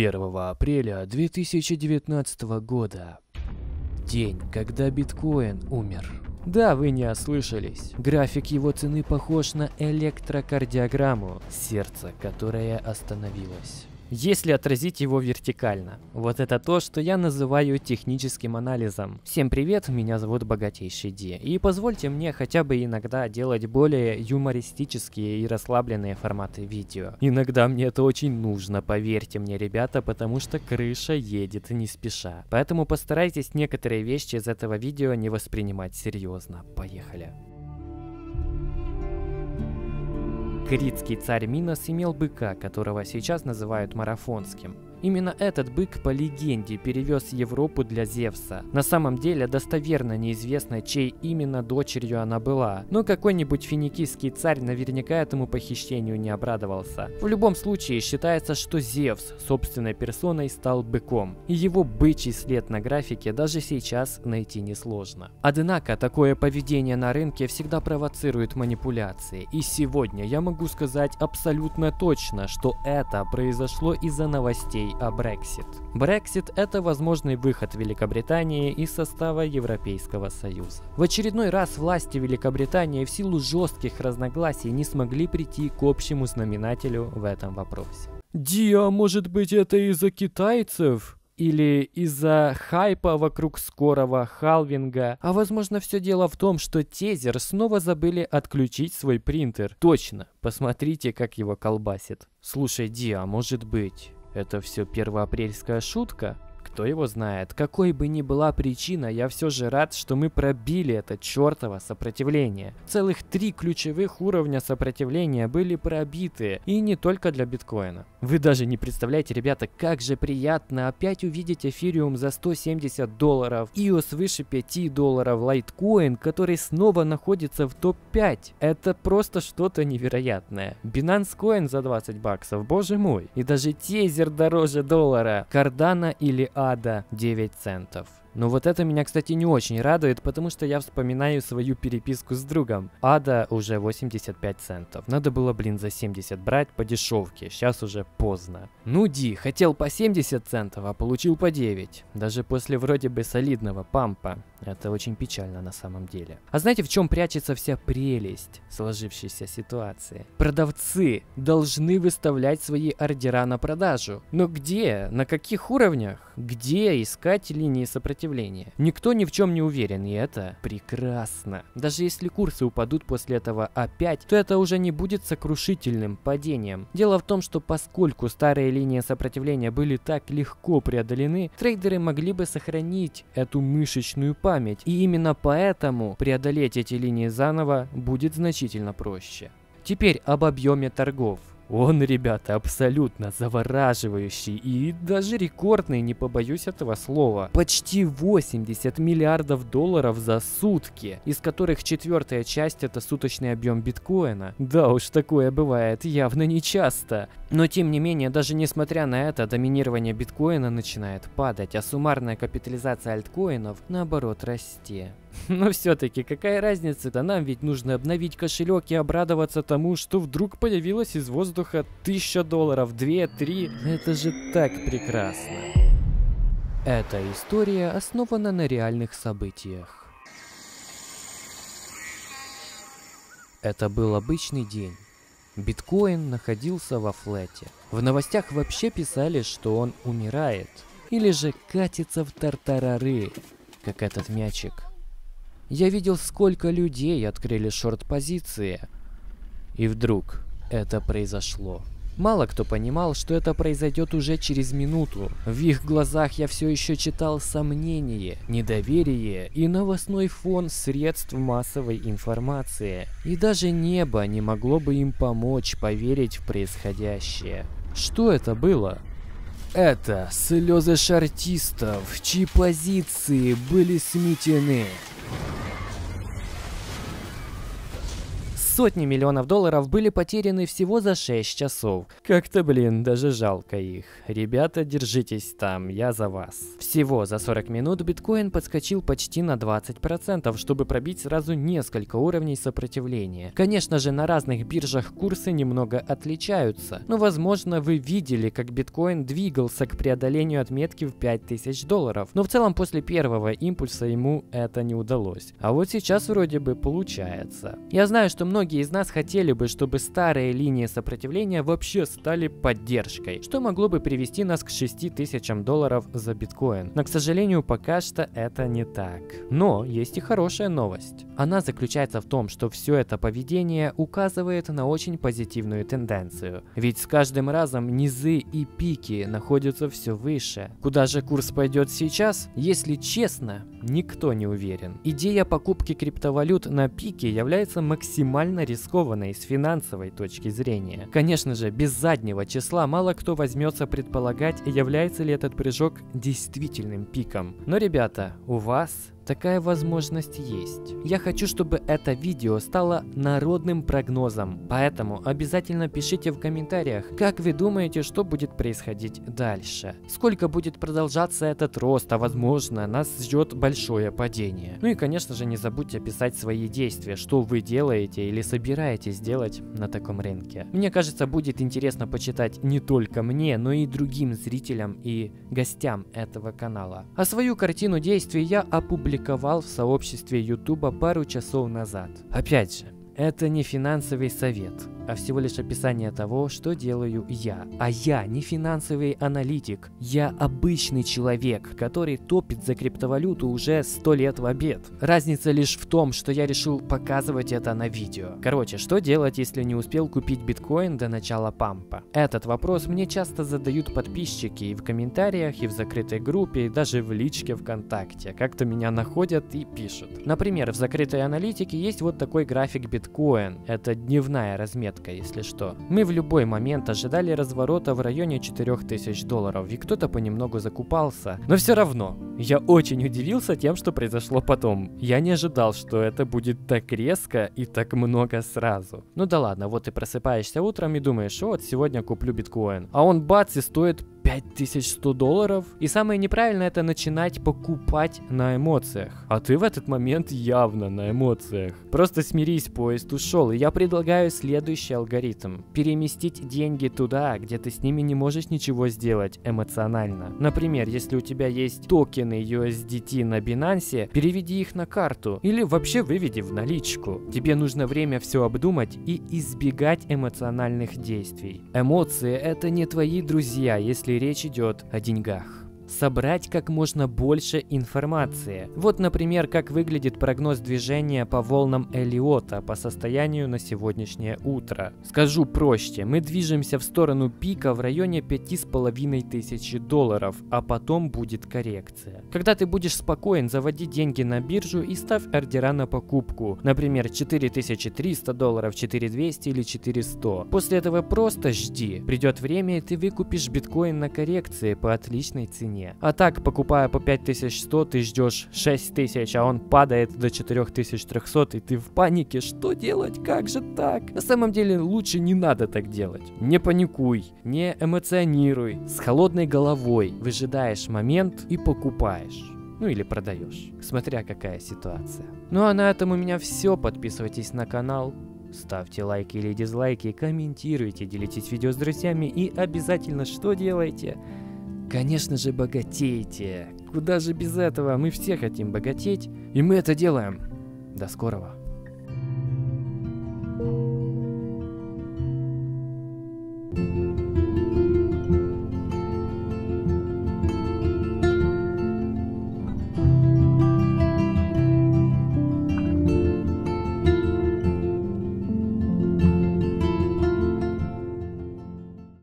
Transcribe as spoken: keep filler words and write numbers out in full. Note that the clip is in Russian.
первого апреля две тысячи девятнадцатого года. День, когда биткоин умер. Да, вы не ослышались. График его цены похож на электрокардиограмму, сердце, которое остановилось. Если отразить его вертикально. Вот это то, что я называю техническим анализом. Всем привет, меня зовут Богатейший Ди. И позвольте мне хотя бы иногда делать более юмористические и расслабленные форматы видео. Иногда мне это очень нужно, поверьте мне, ребята, потому что крыша едет не спеша. Поэтому постарайтесь некоторые вещи из этого видео не воспринимать серьезно. Поехали. Критский царь Минос имел быка, которого сейчас называют марафонским. Именно этот бык, по легенде, перевез Европу для Зевса. На самом деле, достоверно неизвестно, чьей именно дочерью она была, но какой-нибудь финикийский царь наверняка этому похищению не обрадовался. В любом случае, считается, что Зевс собственной персоной стал быком, и его бычий след на графике даже сейчас найти несложно. Однако, такое поведение на рынке всегда провоцирует манипуляции, и сегодня я могу сказать абсолютно точно, что это произошло из-за новостей о Brexit. Brexit – это возможный выход Великобритании из состава Европейского Союза. В очередной раз власти Великобритании в силу жестких разногласий не смогли прийти к общему знаменателю в этом вопросе. Ди, а может быть это из-за китайцев? Или из-за хайпа вокруг скорого халвинга. А возможно, все дело в том, что Тезер снова забыли отключить свой принтер. Точно, посмотрите, как его колбасит. Слушай, Ди, а может быть это все первоапрельская шутка? Кто его знает, какой бы ни была причина, я все же рад, что мы пробили это чертово сопротивление. Целых три ключевых уровня сопротивления были пробиты, и не только для биткоина. Вы даже не представляете, ребята, как же приятно опять увидеть эфириум за сто семьдесят долларов, и о эс выше пяти долларов, лайткоин, который снова находится в топ пять. Это просто что-то невероятное. Binance Coin за двадцать баксов, боже мой. И даже Тезер дороже доллара. Cardano или Ада девять центов. Но вот это меня, кстати, не очень радует, потому что я вспоминаю свою переписку с другом. Ада уже восемьдесят пять центов. Надо было, блин, за семьдесят брать по дешевке. Сейчас уже поздно. Ну, Ди, хотел по семьдесят центов, а получил по девять. Даже после вроде бы солидного пампа. Это очень печально на самом деле. А знаете, в чем прячется вся прелесть сложившейся ситуации? Продавцы должны выставлять свои ордера на продажу. Но где? На каких уровнях? Где искать линии сопротивления? Никто ни в чем не уверен, и это прекрасно. Даже если курсы упадут после этого опять, то это уже не будет сокрушительным падением. Дело в том, что поскольку старые линии сопротивления были так легко преодолены, трейдеры могли бы сохранить эту мышечную память, и именно поэтому преодолеть эти линии заново будет значительно проще. Теперь об объеме торгов. Он, ребята, абсолютно завораживающий и даже рекордный, не побоюсь этого слова. Почти восемьдесят миллиардов долларов за сутки, из которых четвертая часть это суточный объем биткоина. Да уж, такое бывает явно не часто. Но тем не менее, даже несмотря на это, доминирование биткоина начинает падать, а суммарная капитализация альткоинов наоборот расти. Но все-таки какая разница-то, нам ведь нужно обновить кошелек и обрадоваться тому, что вдруг появилась из воздуха тысяча долларов, две, три. Это же так прекрасно. Эта история основана на реальных событиях. Это был обычный день. Биткоин находился во флете. В новостях вообще писали, что он умирает. Или же катится в тартарары, как этот мячик. Я видел, сколько людей открыли шорт-позиции. И вдруг это произошло. Мало кто понимал, что это произойдет уже через минуту. В их глазах я все еще читал сомнение, недоверие и новостной фон средств массовой информации. И даже небо не могло бы им помочь поверить в происходящее. Что это было? Это слезы шортистов, чьи позиции были сметены. Сотни миллионов долларов были потеряны всего за шесть часов. Как-то, блин, даже жалко их. Ребята, держитесь там, я за вас. Всего за сорок минут биткоин подскочил почти на двадцать процентов, чтобы пробить сразу несколько уровней сопротивления. Конечно же, на разных биржах курсы немного отличаются, но возможно вы видели, как биткоин двигался к преодолению отметки в пять тысяч долларов, но в целом после первого импульса ему это не удалось. А вот сейчас вроде бы получается. Я знаю, что многие из нас хотели бы, чтобы старые линии сопротивления вообще стали поддержкой, что могло бы привести нас к шести тысячам долларов за биткоин. Но, к сожалению, пока что это не так. Но есть и хорошая новость. Она заключается в том, что все это поведение указывает на очень позитивную тенденцию. Ведь с каждым разом низы и пики находятся все выше. Куда же курс пойдет сейчас? Если честно, никто не уверен. Идея покупки криптовалют на пике является максимально рискованной с финансовой точки зрения. Конечно же, без заднего числа мало кто возьмется предполагать, является ли этот прыжок действительным пиком. Но, ребята, у вас такая возможность есть. Я хочу, чтобы это видео стало народным прогнозом, поэтому обязательно пишите в комментариях, как вы думаете, что будет происходить дальше. Сколько будет продолжаться этот рост, а возможно, нас ждет большое падение. Ну и, конечно же, не забудьте писать свои действия, что вы делаете или собираетесь делать на таком рынке. Мне кажется, будет интересно почитать не только мне, но и другим зрителям и гостям этого канала. А свою картину действий я опубликовал в сообществе Ютуба пару часов назад. Опять же, это не финансовый совет, а всего лишь описание того, что делаю я. А я не финансовый аналитик, я обычный человек, который топит за криптовалюту уже сто лет в обед. Разница лишь в том, что я решил показывать это на видео. Короче, что делать, если не успел купить биткоин до начала пампа? Этот вопрос мне часто задают подписчики и в комментариях, и в закрытой группе, и даже в личке ВКонтакте. Как-то меня находят и пишут. Например, в закрытой аналитике есть вот такой график биткоин. Это дневная разметка, если что. Мы в любой момент ожидали разворота в районе четырёх тысяч долларов, и кто-то понемногу закупался. Но все равно, я очень удивился тем, что произошло потом. Я не ожидал, что это будет так резко и так много сразу. Ну да ладно, вот ты просыпаешься утром и думаешь, вот сегодня куплю биткоин. А он бац и стоит пять тысяч сто долларов. И самое неправильное — это начинать покупать на эмоциях. А ты в этот момент явно на эмоциях. Просто смирись, поезд ушел. И я предлагаю следующий алгоритм. Переместить деньги туда, где ты с ними не можешь ничего сделать эмоционально. Например, если у тебя есть токены ю эс ди ти на Binance, переведи их на карту. Или вообще выведи в наличку. Тебе нужно время все обдумать и избегать эмоциональных действий. Эмоции — это не твои друзья, если речь идет о деньгах. Собрать как можно больше информации. Вот, например, как выглядит прогноз движения по волнам Эллиота по состоянию на сегодняшнее утро. Скажу проще, мы движемся в сторону пика в районе пяти с половиной тысяч долларов, а потом будет коррекция. Когда ты будешь спокоен, заводи деньги на биржу и ставь ордера на покупку. Например, четыре тысячи триста долларов, четыре тысячи двести или четыре тысячи сто. После этого просто жди. Придет время, и ты выкупишь биткоин на коррекции по отличной цене. А так, покупая по пять тысяч сто, ты ждешь шесть тысяч, а он падает до четыре тысячи триста, и ты в панике. Что делать? Как же так? На самом деле, лучше не надо так делать. Не паникуй, не эмоционируй. С холодной головой выжидаешь момент и покупаешь. Ну или продаешь, смотря какая ситуация. Ну а на этом у меня все. Подписывайтесь на канал, ставьте лайки или дизлайки, комментируйте, делитесь видео с друзьями и обязательно что делайте? Конечно же, богатейте. Куда же без этого? Мы все хотим богатеть, и мы это делаем. До скорого. Thank you.